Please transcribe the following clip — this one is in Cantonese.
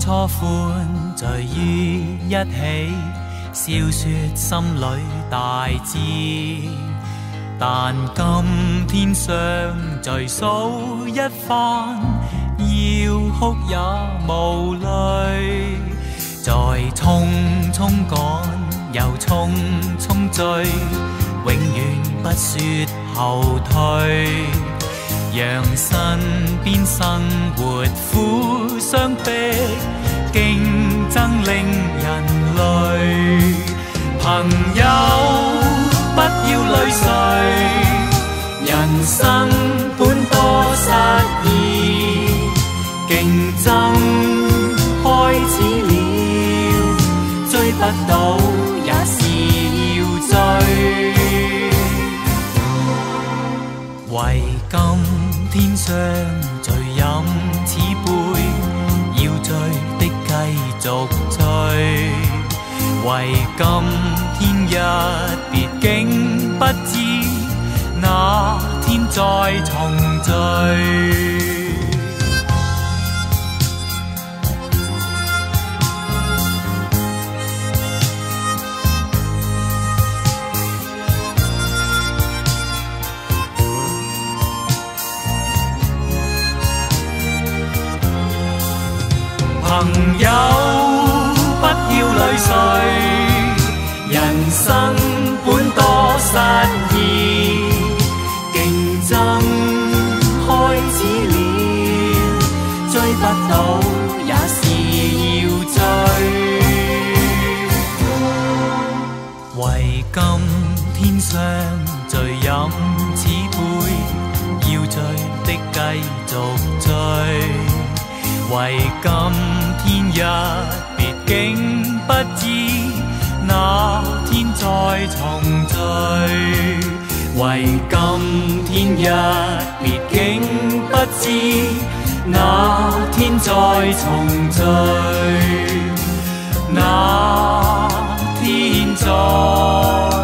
初欢聚於一起，笑說心裏大志。但今天相聚數一番，要哭也無淚。在匆匆趕又匆匆追，永遠不說後退。讓身邊生活苦相逼，競爭令人累。朋友不要淚垂，人生本多失意，競爭開始了，追不到也是要追。為今天相聚飲此杯，要醉的繼續醉。為今天一別竟不知，那天再重聚。朋友不要淚垂，人生本多失意，競爭開始了，追不到也是要追。為今天相聚飲此杯，要醉的繼續醉。為今天一別竟不知，那天再重聚。為今天一別竟不知，那天再重聚。那天再